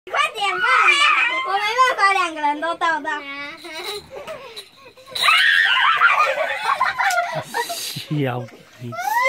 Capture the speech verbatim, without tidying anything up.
快点吧，我没办法两个人都倒到。 小鼻子。